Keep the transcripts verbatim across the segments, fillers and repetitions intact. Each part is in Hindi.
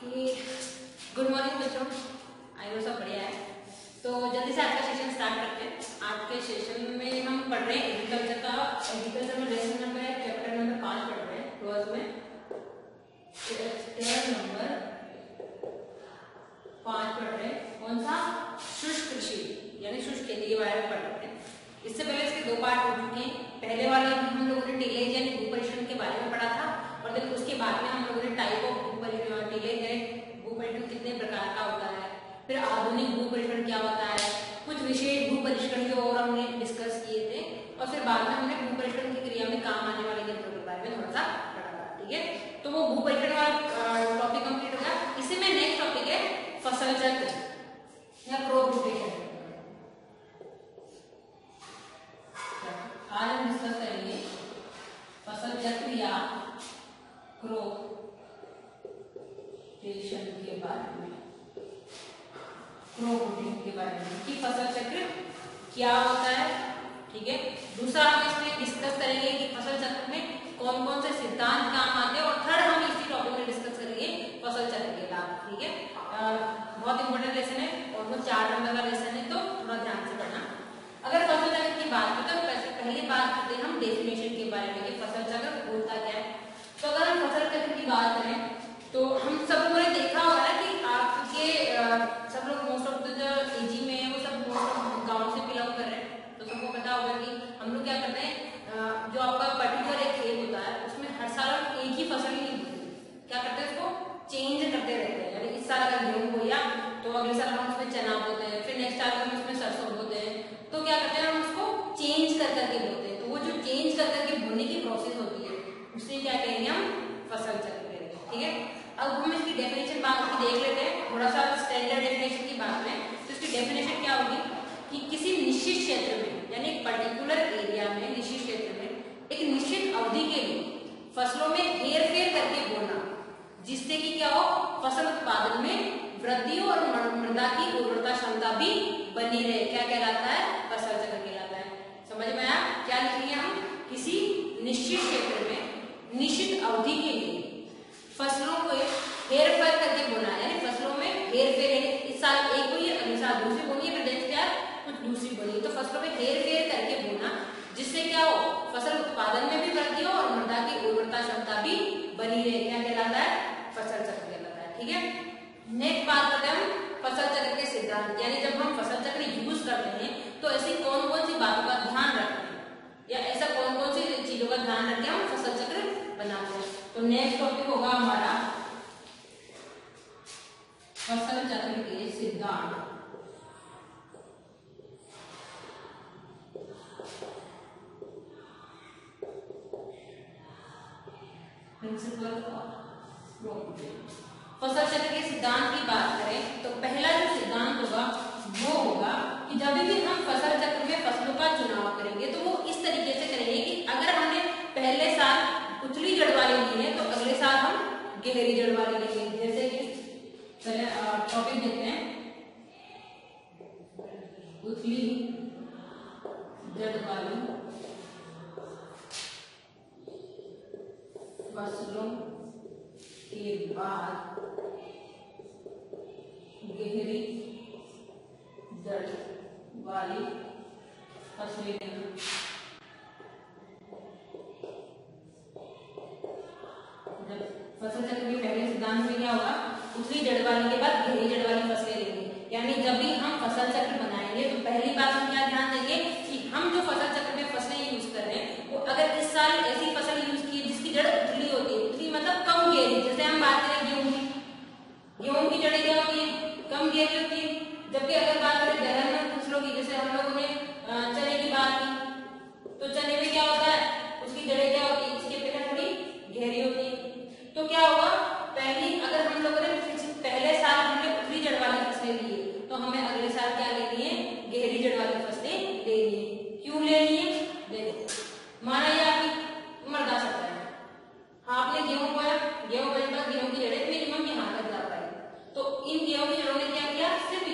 कि गुड मॉर्निंग बच्चों, आई नो सब बढ़िया है। तो जल्दी से आज का सेशन स्टार्ट करते हैं। आज के सेशन में हम पढ़ रहे हैं एग्रीकल्चर का। एग्रीकल्चर में लेसन नंबर है, चैप्टर नंबर पाँच पढ़ रहे हैं ट्वेल्थ में। चैप्टर नंबर पाँच पढ़ रहे हैं। कौन सा? शुष्क कृषि यानी शुष्क खेती के बारे में पढ़ रहे हैं। इससे पहले इसके दो पार्ट हो चुके हैं। पहले वाले में हम लोगों ने टिलेज यानी भू परिष्करण के बारे में पढ़ा था, और देन उसके बाद में हम लोगों ने टाइप ऑफ भू परिष्करण, टिलेज है भू परिष्करण कितने प्रकार का होता है, फिर आधुनिक भू परिष्करण क्या होता है, कुछ विशेष भू परिष्करण के और हमने डिस्कस किए थे, और फिर बाद में हमने भू परिष्करण की क्रिया में काम आने वाले यंत्रों के बारे में थोड़ा सा पढ़ा था। ठीक है, तो वो भू परिष्करण वाला टॉपिक कंप्लीट हो गया। इसी में नेक्स्ट टॉपिक है फसल चक्र या क्रॉप रोटेशन। आज हम डिस्कस करेंगे फसल चक्र या क्रॉप रोटेशन के बारे में, क्रॉप रोटेशन के बारे में कि फसल चक्र क्या होता है। ठीक है, दूसरा हम इसमें डिस्कस करेंगे कि फसल चक्र में कौन कौन से सिद्धांत काम आते हैं, और थर्ड हम इसी टॉपिक में डिस्कस करेंगे फसल चक्र के लाभ। ठीक है, बहुत इंपॉर्टेंट लेसन है, ऑलमोस्ट चार नंबर का लेसन है, तो थोड़ा ध्यान से पढ़ना। अगर फसल चक्र की बात करें तो पहले बात करते हैं हम डेफिनेशन के बारे में कि फसल चक्र होता क्या है। तो अगर हम फसल चक्र की बात करें तो हम सब लोगों ने देखा होगा ना कि आपके सब लोग मोस्ट ऑफ द जो एजी में है वो सब मोस्ट ऑफ गाँव से बिलोंग कर रहे हैं, तो सबको पता होगा कि हम लोग क्या करते हैं, जो आपका पर्टिकुलर एक खेत होता है उसमें हर साल हम एक ही फसल नहीं बोते, क्या करते हैं उसको चेंज करते रहते हैं। यानी इस साल अगर गेहूं बोया तो अगले साल हम उसमें चना बोते हैं, फिर नेक्स्ट साल हम उसमें सरसों बोते हैं। तो क्या करते हैं हम उसको चेंज कर करके बोते हैं। तो वो जो चेंज कर करके बोने की प्रोसेस होती है उसे क्या कहेंगे हम, फसल चक्र कहेंगे। ठीक है, अब हम इसकी डेफिनेशन बात की देख लेते हैं, थोड़ा सा स्टैंडर्ड डेफिनेशन की बात में। तो इसकी डेफिनेशन क्या होगी कि किसी निश्चित क्षेत्र में यानी एक पर्टिकुलर एरिया में, निश्चित क्षेत्र में एक निश्चित अवधि के लिए फसलों में हेर फेर करके बोना, जिससे कि क्या हो, फसल उत्पादन में वृद्धि और मृदा की उर्वरता क्षमता भी बनी रहे। क्या कहलाता है? फसल चक्र कहलाता है। समझ में आया? क्या लिखेंगे हम, किसी निश्चित क्षेत्र में निश्चित अवधि के लिए फसलों को हेर फेर करके बोना, यानी फसलों में हेर फेर, इस साल एक बोनी अगले साल दूसरी बोनी, फिर नेक्स्ट ईयर कुछ दूसरी बोनी, तो फसलों में हेर फेर करके बोना, जिससे क्या हो, फसल उत्पादन में भी वृद्धि हो और मृदा की उर्वरता क्षमता भी बनी रहे। क्या कहलाता है? फसल चक्र कहलाता है। ठीक है, नेक्स्ट बात करते हैं हम फसल चक्र के सिद्धांत, यानी जब हम फसल चक्र यूज करते हैं तो ऐसी कौन कौन सी बातों का ध्यान रखते हैं, या ऐसा कौन कौन सी चीजों का ध्यान रख के हम फसल चक्र बनाते हैं। तो नेक्स्ट टॉपिक होगा हमारा फसल चक्र के सिद्धांत। प्रिंसिपल ऑफ फसल चक्र के सिद्धांत की बात करें तो पहला जो सिद्धांत होगा वो होगा कि जब भी हम फसल चक्र में फसलों का चुनाव करेंगे तो वो इस तरीके से करेंगे कि अगर हमने पहले साल उथली जड़ वाली ली है तो अगले साल हम गहरी जड़ वाली लेंगे। जैसे कि पहले टॉपिक देखते हैं, उथली जड़ वाली फसलों के बाद गहरी जड़ वाली फसलें लेना। जब फसल चक्र के पहले सिद्धांत में क्या होगा, उथली जड़ वाली के बाद गहरी जड़ वाली फसलें लेंगे। यानी जब भी हम फसल चक्र बनाएंगे तो पहली बात हम क्या ध्यान देंगे कि हम जो फसल चक्र में फसलें यूज कर रहे हैं वो अगर इस साल ऐसी फसल यूज की जिसकी जड़ उथली होती है, उथली मतलब कम गहरी, जैसे हम बात करें गेहूं की, गेहूं की जड़ें क्या होती है, कम गहरी होती है। जबकि अगर बात करें दलहन फसलों की, जैसे हम लोगों ने चने की बात की, तो चने में क्या होता है, उसकी जड़ें क्या होती है, इसकी अपेक्षा थोड़ी गहरी होती है। तो क्या होगा, पहली अगर हम लोगों ने पहले साल हमने उथली जड़ वाली फसलें ली है तो हमें अगले साल क्या लेनी है, गहरी जड़ वाली फसलें लेनी है। क्यों लेनी है? देखो, माना ये आपकी मृदा सतह है, आपने गेहूं बोया, गेहूं बोने के बाद गेहूं की जड़ें मिनिमम यहाँ तक जा पाई, तो इन गेहूं की जड़ों ने क्या किया, सिर्फ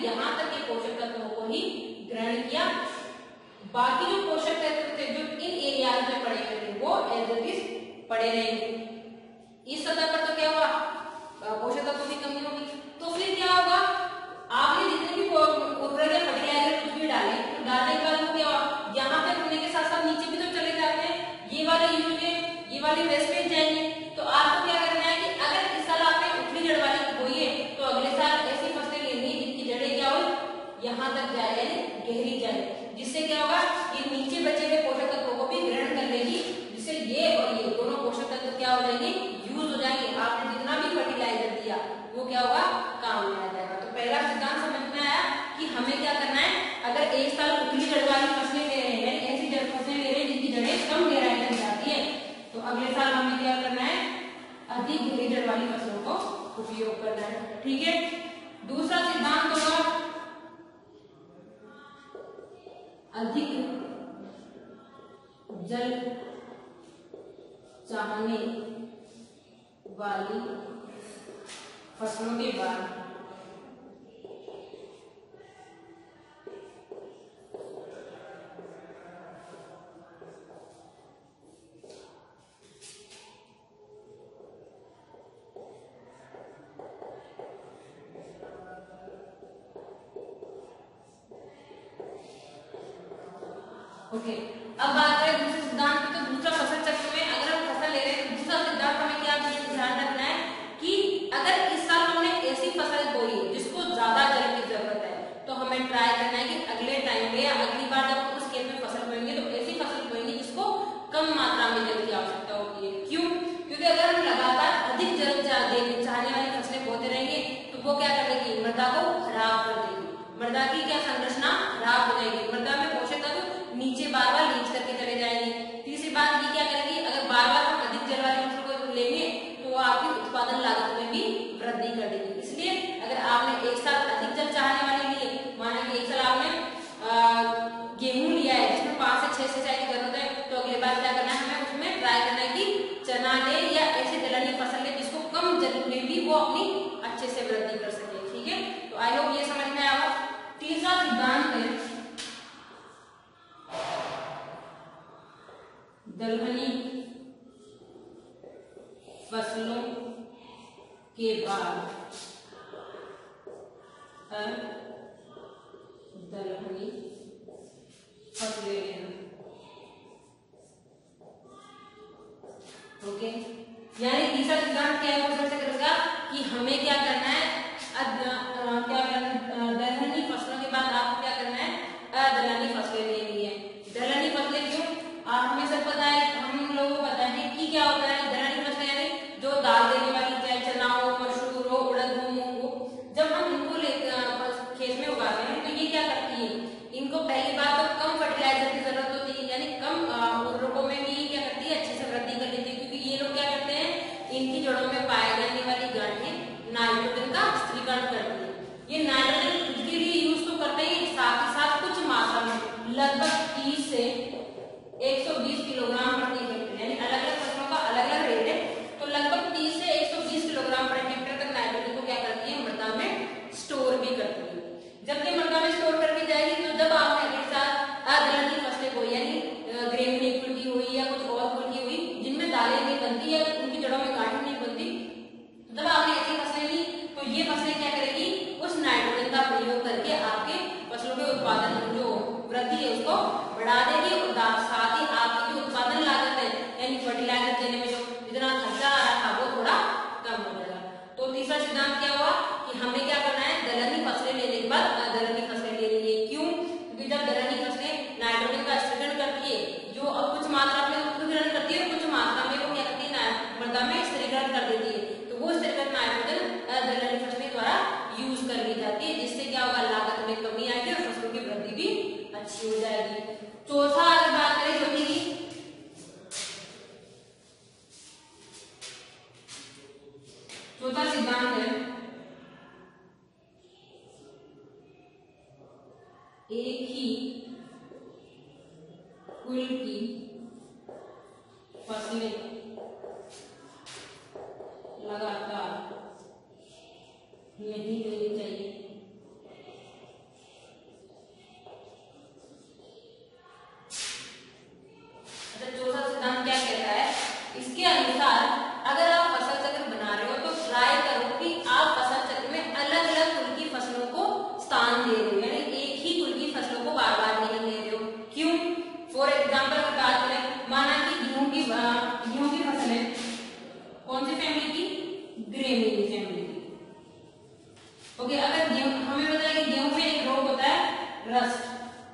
जल वाली फसलों को उपयोग करना है। ठीक है, दूसरा सिद्धांत होगा अधिक जल चाहने वाली फसलों के बाद ओके okay. अब बात करें दूसरे सिद्धांत की, तो दूसरा फसल चक्र में अगर हम फसल ले रहे हैं तो दूसरा सिद्धांत हमें क्या ध्यान रखना है कि अगर इस साल हमने ऐसी फसल बोई है जिसको ज्यादा जल की जरूरत है, तो हमें ट्राई करना है कि अगले टाइम पे या अगली बार जब हम उस खेत में फसल बोएंगे तो ऐसी फसल बोएंगे जिसको कम मात्रा में जल की आवश्यकता होती है। क्यों? क्योंकि अगर हम लगातार अधिक जल चाहने वाली फसलें बोते रहेंगे तो वो क्या करेगी, मृदा को खराब कर देगी, मृदा की क्या संरचना खराब हो जाएगी, मृदा में पोषक तत्व नीचे बार बार लीच करके चले जाएंगे। तीसरी बात ये क्या करेगी, अगर बार बार हम अधिक जल वाली फसल को लेंगे तो वो आपकी उत्पादन लागत में भी वृद्धि कर देगी। इसलिए अगर आपने एक साल अधिक जल चाहने वाले लिए, माना कि एक साल आपने गेहूं लिया है जिसमें पांच से छह सिंचाई की जरूरत है, तो अगली बार क्या करना है, हमें उसमें ट्राई करना है कि चना ले या ऐसे दलहनी फसल ले जिसको कम जल में भी वो अपनी अच्छे से वृद्धि कर सके। ठीक है, तो आई होप ये समझ में आया। तीसरा सिद्धांत है दलहनी फसलों के बाद दलहनी फसलें लेना। ओके, यानी तीसरा सिद्धांत क्या है फसल चक्र का कि हमें क्या करना है, क्या करना, दलहनी फसलों के बाद आपको क्या करना है, अदलहनी फसलें लेनी है। दलहनी फसलें क्यों, आप हमें सब पता है, हम लोगों को पता है कि क्या होता है दलहनी फसलें, यानी जो दाल देने वाली, चाहे चना हो, मसूर हो, उड़द हो, मूंग हो, जब हम इनको खेत में उगाते हैं तो ये क्या करती है, इनको पहली बात तो कम फर्टिलाइजर की जरूरत होती है, यानी कम उर्वरकों में भी क्या करती है, अच्छे से वृद्धि कर लेती है। क्योंकि ये लोग क्या करते हैं, इनकी जड़ों में पाए जाने वाली गांठें नाइट्रोजन का स्थिरीकरण करती है। ये नाइट्रोजन खुद के लिए यूज तो करते हैं, साथ ही साथ कुछ मात्रा में लगभग तीस से एक सौ बीस किलोग्राम प्रति हेक्टेयर, यानी अलग अलग फसलों का अलग अलग रेट है, तो लगभग तीस से एक सौ बीस किलोग्राम प्रति हेक्टेयर तक नाइट्रोजन को क्या करती है, मृदा में स्टोर भी करती है। जब ये मृदा में स्टोर करके जाएगी तो जब आपने अगले साल अदलहनी फसलें बोई, यानी ग्रेन कुल की हुई या कुछ और कुल की हुई जिनमें दालें नहीं बनती या उनकी जड़ों में गांठें नहीं बनती, जब आपने ऐसी फसलें ली तो ये फसलें क्या करेगी, उस नाइट्रोजन का प्रयोग करके आपके फसलों के उत्पादन जो वृद्धि है उसको बढ़ा देगी, और साथ ही आपकी जो उत्पादन लागत है, यानी फर्टिलाइजर देने में जो जितना खर्चा आ रहा था वो थोड़ा कम हो जाएगा। तो तीसरा सिद्धांत क्या हुआ कि हमें क्या करना है, दलहनी फसलें लेने के बाद अदलहनी फसलें ले लेनी है। क्यों? क्योंकि जब दलहनी फसलें नाइट्रोजन का स्थिरीकरण करती है, जो अब कुछ मात्रा में स्थिरीकरण करती है, कुछ मात्रा में वो क्या करती है, मृदा में स्थिरीकरण कर देती है, तो वो स्थिरीकरण नाइट्रोजन दलहनी फसलें द्वारा यूज कर ली जाती है, जिससे क्या होगा, लागत में कमी आएगी और फसलों की वृद्धि भी अच्छी हो जाएगी। चौथा अगर बात करें ज्योति की, चौथा सिद्धांत है एक ही कुल की फसलें लगातार नहीं लेनी चाहिए। अच्छा, चौथा सिद्धांत क्या कहता है, इसके अनुसार अगर आप फसल चक्र बना रहे हो तो ट्राई करो कि आप फसल चक्र में अलग अलग कुल की फसलों को स्थान दे रहे हो, यानी एक ही कुल की फसलों को बार बार नहीं ले रहे हो। क्यों? फॉर एग्जाम्पल अगर बात करें, माना कि गेहूं की गेहूं की फसल है, कौन सी फैमिली की, ग्रेन फैमिली की। ओके, अगर गेहूं, हमें पता है कि गेहूं में एक रोग होता है रस्ट,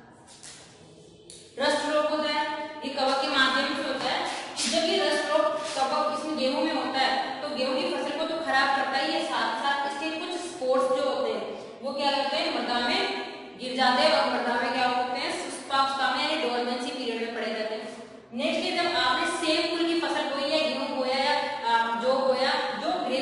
रस्ट रोग होता है, ये कवक के माध्यम से होता है। जब ये रस्ट रोग कवक इसमें गेहूं में होता है तो गेहूं की फसल को तो खराब करता ही है, साथ साथ इसके कुछ स्पोर्स जो होते हैं वो क्या करते हैं, मृदा में गिर जाते हैं और मृदा में क्या होते हैं, सुस्तावस्था में यानी डोरमेंसी पीरियड में पड़े जाते हैं। नेक्स्ट, जब आपने सेम कुल की फसल बोई या गेहूं बोया या जो बोया जो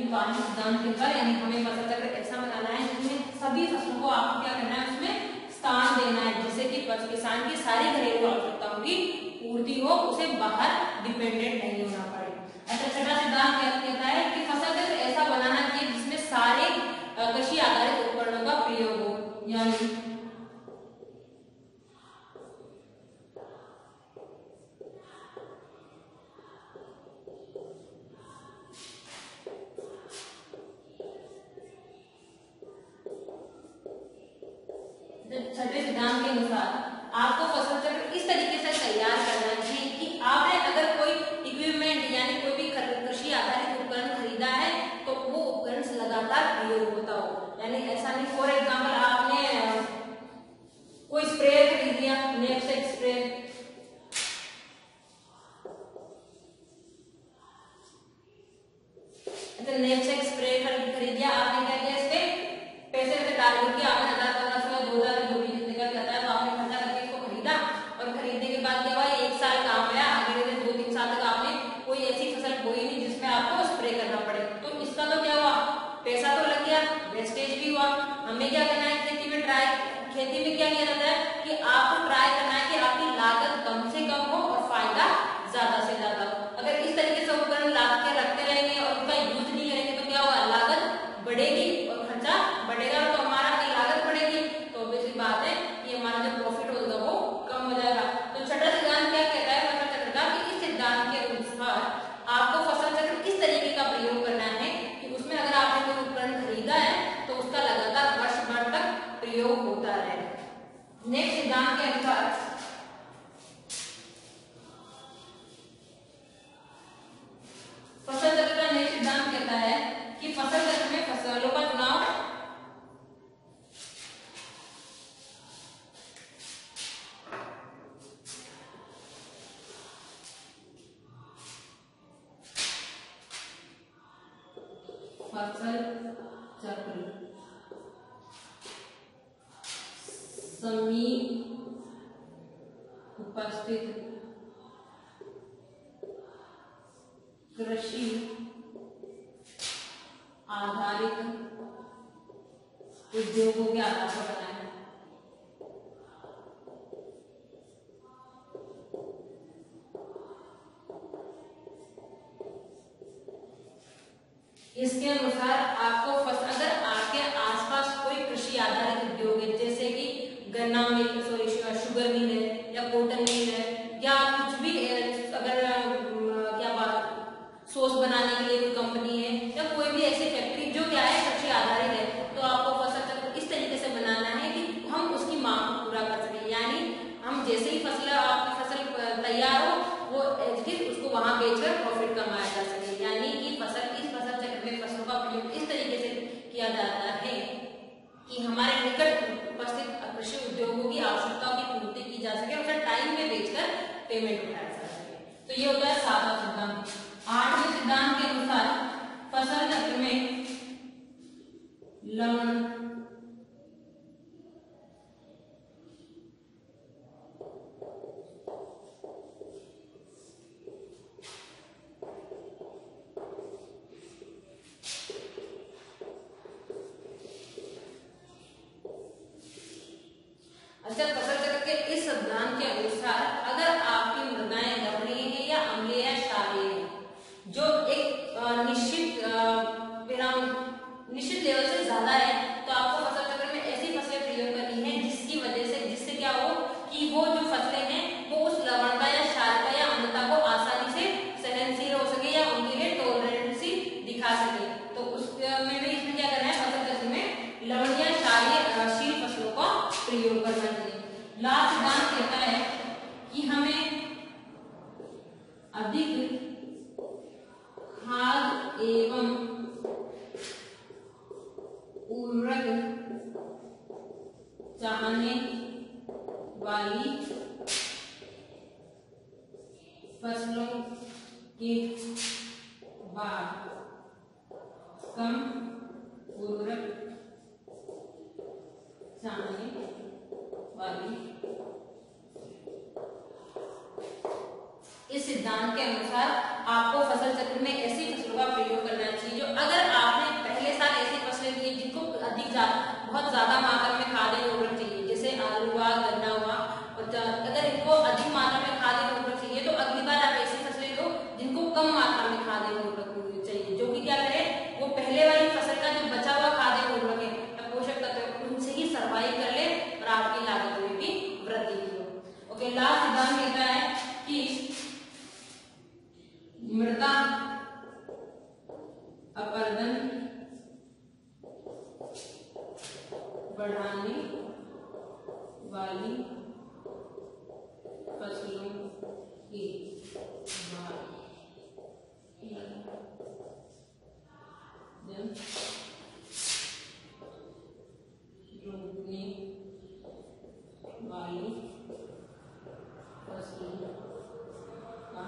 पानी सिद्धांत के अनुसार, यानी हमें फसल चक्र ऐसा बनाना है जिसमें सभी फसलों को आपको क्या करना है, उसमें स्थान देना है, जिससे कि किसान की सारी घरेलू आवश्यकताओं की पूर्ति हो, उसे बाहर डिपेंडेंट नहीं होना पड़े। अच्छा, छठा सिद्धांत क्या कहता है कि फसल चक्र ऐसा बनाना चाहिए जिसमें सारे कृषि आधारित उपकरणों का प्रयोग हो, यानी छठे सिद्धांत के अनुसार आपको फसल चक्र इस तरीके से तैयार करना चाहिए कि आपने अगर कोई इक्विपमेंट यानी कोई भी कृषि आधारित उपकरण खरीदा है तो वो उपकरण लगातार प्रयोग होता हो। यानी ऐसा नहीं, फॉर एग्जांपल आपने कोई स्प्रेयर खरीद लिया, नेपसेक स्प्रेयर, अच्छा नेपसेक स्प्रे खरीद लिया आपने, क्या किया, इस पे पैसे वैसे डाल दिया, आपने हजार पंद्रह सौ दो हजार जो भी निकल जाता है तो आपने खर्चा करके इसको खरीदा, और खरीदने के बाद क्या हुआ, एक साल काम आया, अगले दो तीन साल तक आपने कोई ऐसी फसल बोई नहीं जिसमें आपको स्प्रे करना पड़े, तो इसका तो क्या हुआ, पैसा तो लग गया, वेस्टेज भी हुआ। हमें क्या करना है, खेती में ट्राई खेती में क्या किया जाता है कि आपको ट्राई करना है कि आपकी लागत कम से कम हो और फायदा ज्यादा से ज्यादा हो। अगर इस तरीके से उपकरण ला के रखते रहेंगे और उनका यूज नहीं करेंगे तो क्या होगा, लागत बढ़ेगी और खर्चा बढ़ेगा, तो हमारा की लागत बढ़ेगी, तो बेसिक बात है कि हमारा जो प्रॉफिट होगा वो कम हो जाएगा। तो छठा सिद्धांत क्या कहता है फसल चक्र का कि इस सिद्धांत के अनुसार आपको फसल चक्र किस तरीके का प्रयोग करना है कि उसमें अगर आपने कोई उपकरण खरीदा है तो उसका लगातार वर्ष भर तक प्रयोग होता रहे। नेक्स्ट सिद्धांत के अनुसार फसल चक्र का नेक्स्ट सिद्धांत कहता है कि फसल चक्र में फसलों का चुनाव फसल चक्र समीप उपस्थित कृषि आधारित उद्योगों के आधार पर बनाया है। इसके अनुसार आपको अगर आपके आसपास कोई कृषि आधारित उद्योग है, जैसे कि गन्ना मिल, सॉरी शुगर मिल है या कॉटन मिल है या कुछ भी, अगर क्या बात सॉस बनाने के लिए कोई कंपनी है या कोई भी ऐसी फैक्ट्री जो क्या है कृषि आधारित है, तो आपको फसल चक्र इस तरीके से बनाना है कि हम उसकी मांग को पूरा कर सकें। यानी हम जैसे ही फसल आपकी फसल तैयार हो वो उसको वहां बेचकर प्रॉफिट कमाया जा सके। यानी कि फसल इस फसल चक्र में फसलों का प्रयोग इस तरीके से किया जाता है कि हमारे निकट उपस्थित कृषि उद्योगों की आवश्यकताओं की पूर्ति की जा सके, उसे टाइम में बेचकर पेमेंट उठाया जा सके। तो ये होता है सातवां सिद्धांत। आठवें सिद्धांत के अनुसार फसल चक्र में लवण अच्छा फसल चक्र के इस सिद्धांत के अनुसार अगर आपकी मृदाएं लवणीय है या अम्लीय या क्षारीय है, जो एक निश्चित निश्चित लेवल से ज्यादा है, तो आपको फसल चक्र में ऐसी फसलें प्रयोग करनी है जिसकी वजह से जिससे क्या हो कि वो जो फसलें हैं वो उस लवणता या क्षारता या अम्लता को आसानी से सहनशील हो सके या उनके लिए टॉलरेंसी दिखा सके। तो उसमें भी इसमें क्या करना है, फसल चक्र में लवण या क्षारीय फसलों का प्रयोग करना चाहिए। लास्ट सिद्धांत कहता है कि हमें अधिक खाद एवं उर्वरक चाहने वाली फसलों के बाद कम उर्वरक चाहने वाली इस सिद्धांत के अनुसार आपको फसल चक्र में ऐसी फसलों का प्रयोग करना चाहिए जो अगर आपने पहले साल ऐसी फसलें की जिनको अधिक बहुत ज्यादा मात्रा में खाद एवं उर्वरक चाहिए, जैसे आलू हुआ, गन्ना हुआ, और अगर इनको अधिक मात्रा में खाद एवं उर्वरक चाहिए तो अगली बार आप ऐसी फसलें लो जिनको कम मात्रा में खाद एवं उर्वरक चाहिए, जो कि क्या करे वो पहले वाली फसल का जो बचा हुआ खाद एवं उर्वरक है या पोषक तत्व उनसे ही सर्वाइव कर ले और आपकी लागत में भी वृद्धि हो। ओके, लास्ट सिद्धांत कहता है कि मृदा अपरदन बढ़ाने वाली फसलों की रोकने वाली फसलों का,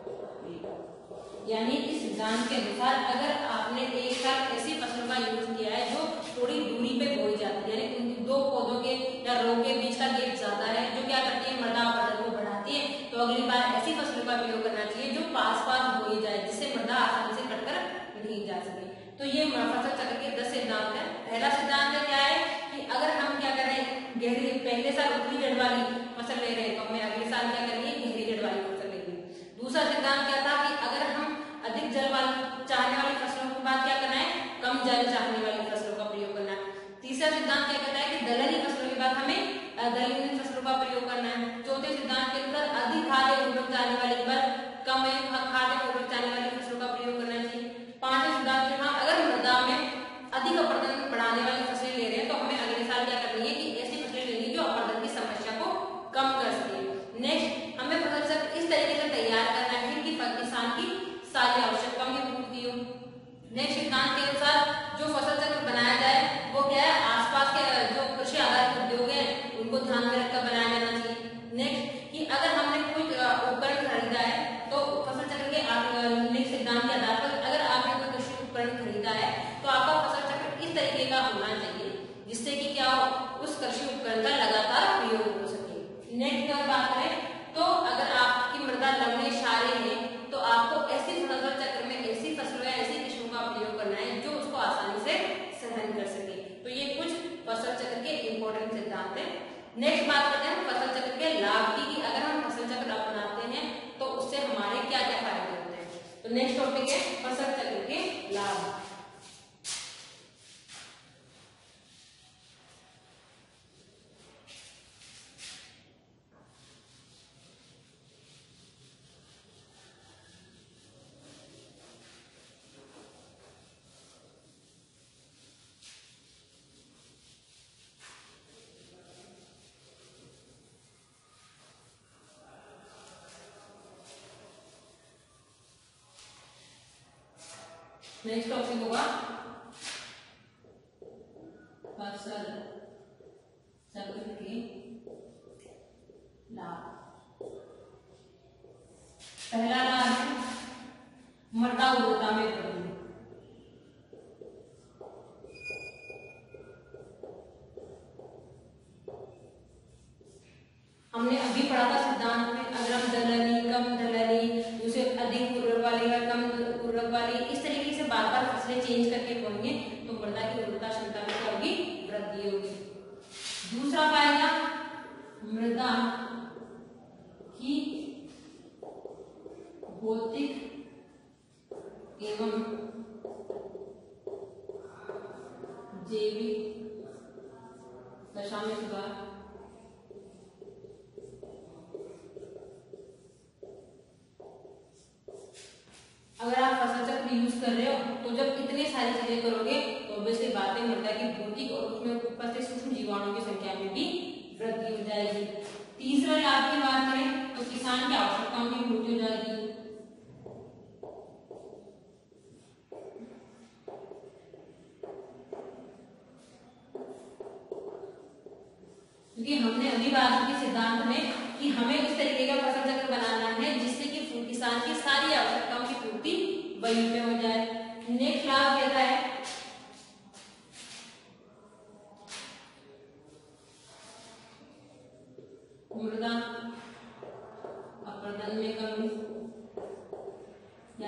यानी इस सिद्धांत के अनुसार अगर आपने एक साल ऐसी फसलों का यूज किया है जो थोड़ी दूरी पे बोई जाती है, यानी दो पौधों के या रो के बीच का गैप ज्यादा है, जो क्या करती है मृदा अपरदन को बढ़ाती है, तो अगली बार ऐसी फसलों का प्रयोग करना चाहिए जो पास पास बोई जाए, जिससे मृदा आसानी से कटकर नहीं जा सके। तो ये फसल चक्र के दस सिद्धांत है। पहला सिद्धांत क्या है कि अगर हम क्या करें गहरी पहले साल उतनी जड़ वाली फसल ले रहे हैं तो हमें अगले साल क्या करनी है गहरी जड़ वाली फसल लेनी। दूसरा सिद्धांत क्या था कि अगर हम अधिक जल वाली चाहने वाली फसलों के बाद क्या करना है कम जल चाहने वाली फसलों का प्रयोग करना है। तीसरा सिद्धांत क्या कहता है कि दलहनी फसलों के बाद हमें दलहनी फसलों का प्रयोग करना है। चौथे सिद्धांत के अनुसार अधिक खाद एवं उर्वरक जाने वाली के बाद कम खाद एवं उर्वरक जाने वाली फसलों का प्रयोग करना चाहिए। पांचवें सिद्धांत के अनुसार अगर मृदा में अधिक अपरदन बढ़ाने वाली फसलें ले रहे हैं तो हमें अगले साल क्या करनी है कि ऐसी फसलें लेनी जो अपरदन की समस्या को कम कर सके। नेक्स्ट हमें फसल चक्र इस तरीके से तैयार करना है कि किसान की सारी आवश्यकताओं की पूर्ति हो। नेक्स्ट सिद्धांत के अनुसार जो फसल चक्र बनाया जाए वो क्या है आसपास के जो कृषि आधारित उद्योग है उनको ध्यान में रखकर बनाया जाना चाहिए। नेक्स्ट कि अगर हमने कोई उपकरण खरीदा है तो फसल चक्र के नेक्स्ट सिद्धांत के आधार पर अगर आपने कोई कृषि उपकरण खरीदा है तो आपका फसल चक्र इस तरीके का होना चाहिए जिससे कि क्या हो उस कृषि उपकरण का लगातार प्रयोग हो सके। नेक्स्ट अगर बात करें तो अगर आपकी मृदा लवणीय क्षारीय है तो आपको ऐसी फसल चक्र में ऐसी फसलों या ऐसी किस्मों का प्रयोग करना है जो उसको आसानी से सहन कर सके। तो ये कुछ फसल चक्र के इंपॉर्टेंट सिद्धांत हैं। नेक्स्ट बात करते हैं फसल चक्र के लाभ की कि अगर हम फसल चक्र अपनाते हैं तो उससे हमारे क्या क्या फायदे होते हैं। तो नेक्स्ट टॉपिक है फसल चक्र के लाभ। नेक्स्ट टॉपिक होगा फसल चक्र के लाभ। पहला लाभ है मृदा उर्वरता में वृद्धि। हमने अभी पढ़ा था सिद्धांत में अगर हम दलहनी कम दलहनी दूसरे अधिक उर्वरक वाली या कम उर्वरक वाली इस तरीके से बार बार फसलें चेंज करके बोएंगे तो मृदा की उर्वरता क्षमता में क्या होगी वृद्धि होगी। दूसरा फायदा मृदा की भौतिक एवं जैविक दशा में सुधार। अगर आप फसल चक्र यूज कर रहे हो तो जब इतनी सारी चीजें करोगे तो ऑब्वियसली बात है मृदा की भौतिक और उसमें उपस्थित सूक्ष्म जीवाणुओं की संख्या में भी वृद्धि हो जाएगी। तीसरा लाभ की बात करें तो किसान की आवश्यकताओं की पूर्ति हो जाएगी। क्योंकि हमने अभी बात की सिद्धांत में कि हमें इस तरीके का फसल चक्र बनाना है जिससे कि किसान की सारी आवश्यकताओं की पूर्ति वहीं पे हो जाए। नेक्स्ट लाभ कहता है मृदा अपरदन में कमी।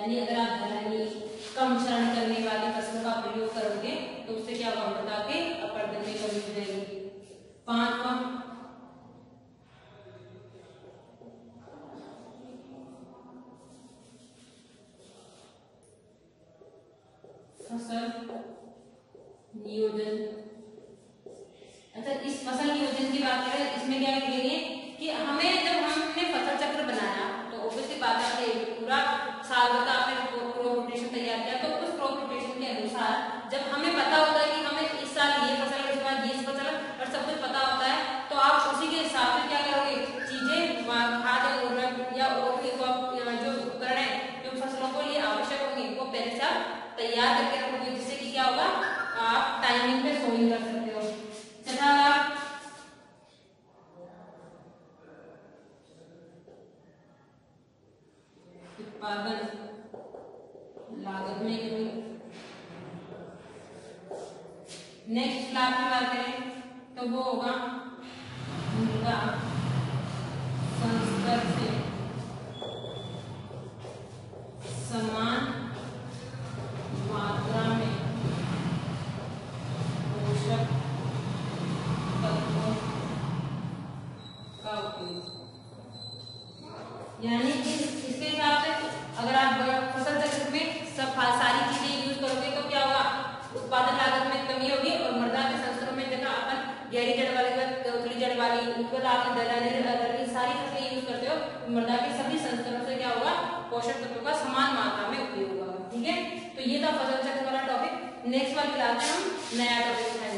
नियोजन। अच्छा, इस फसल नियोजन की बात करें, इसमें क्या लिखेंगे कि हमें जब हमने फसल चक्र बनाया तो ऑब्वियसली बात है पूरा साल भर का आपने क्रॉप रोटेशन तैयार किया, तो उस क्रॉप रोटेशन के अनुसार जब हमें पता होता है कि हमें इस साल ये फसल और इस बार ये फसल और सब कुछ पता होता है, तो आप उसी के हिसाब से क्या करोगे, चीजें खाद उर्वरक या और जो उपकरण है जो फसलों को लिए आवश्यक होंगे वो पहले से आप तैयार करके रखोगे, जिससे कि क्या होगा, आप टाइमिंग पे सोइंग कर सकते हो। चला उत्पादन लागत में कमी। नेक्स्ट लाभ की बात करें तो वो होगा मृदा संस्तर से समान मात्रा में पोषक तत्वों का उपयोग। यानी कि इसके हिसाब से अगर आप फसल चक्र में सब सारी चीजें यूज करोगे तो क्या होगा, उत्पादन लागत में कमी होगी और मृदा के संस्तरों में जगह अपन गहरी जड़ वाली उथली जड़ वाली ऊपर आप दलहनी सारी फसलें यूज करते हो, मृदा के सभी संस्तरों से क्या होगा, पोषक तत्वों का समान मात्रा में उपयोग होगा। ठीक है, तो ये था फसल चक्र वाला टॉपिक। नेक्स्ट वाली क्लास में हम नया टॉपिक